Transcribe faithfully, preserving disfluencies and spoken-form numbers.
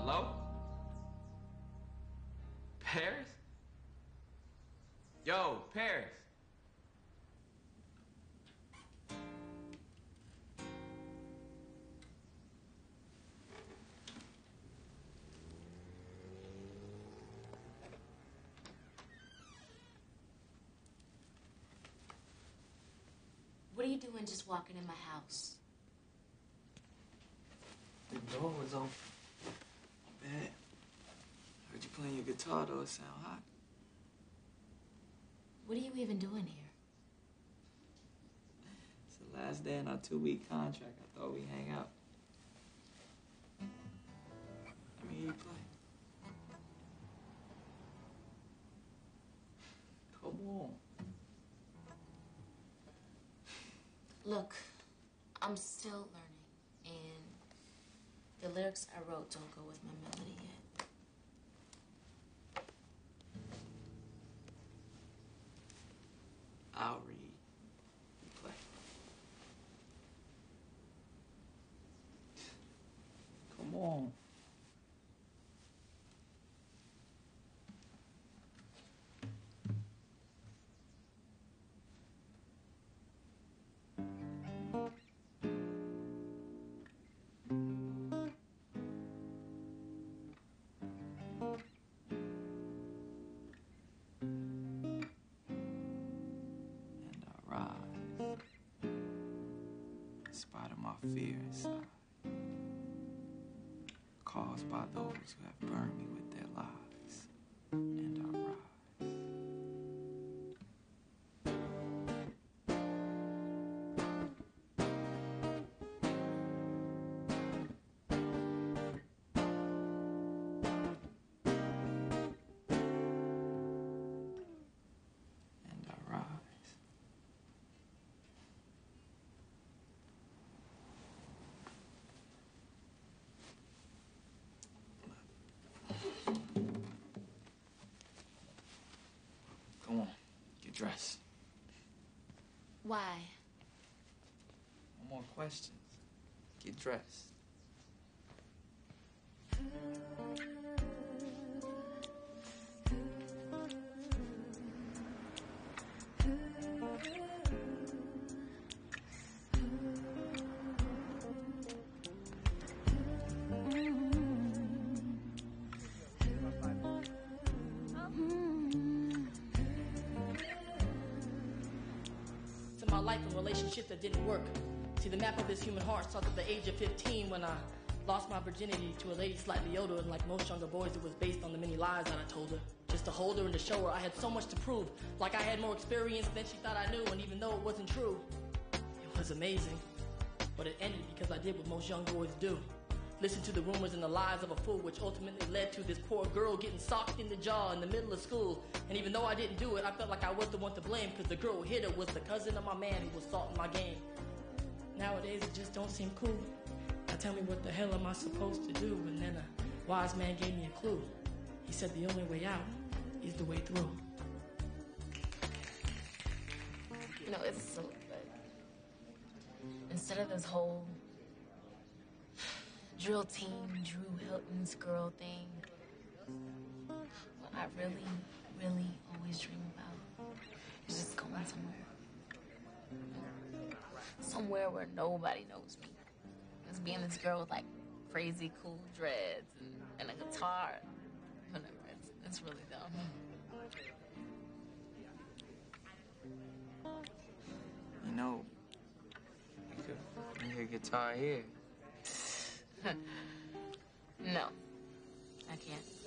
Hello? Paris? Yo, Paris. What are you doing just walking in my house? The door was open. Man, heard you playing your guitar, though. It sound hot. What are you even doing here? It's the last day in our two-week contract. I thought we'd hang out. Let me hear you play. Come on. Look, I'm still learning, and the lyrics I wrote don't go with my melody yet. I'll read. You play. Come on. In spite of my fear inside, caused by those who have burned me with their lies, and I rise. And I rise. Come on, get dressed. Why? No more questions. Get dressed. To my life and relationship that didn't work. See, the map of this human heart started at the age of fifteen when I lost my virginity to a lady slightly older, and like most younger boys, it was based on the many lies that I told her. Just to hold her and to show her I had so much to prove, like I had more experience than she thought I knew, and even though it wasn't true, it was amazing. But it ended because I did what most young boys do. Listen to the rumors and the lies of a fool, which ultimately led to this poor girl getting socked in the jaw in the middle of school. And even though I didn't do it, I felt like I was the one to blame, because the girl who hit her was the cousin of my man who was salting my game. Nowadays, it just don't seem cool. Now tell me, what the hell am I supposed to do? And then a wise man gave me a clue. He said the only way out is the way through. You know, it's silly, but instead of this whole drill team, Drew Hilton's girl thing, what I really, really always dream about is just going somewhere. Somewhere where nobody knows me. Just being this girl with like crazy cool dreads and, and a guitar. Whatever, it's, it's really dumb. You know, you could bring your guitar here. No, I can't.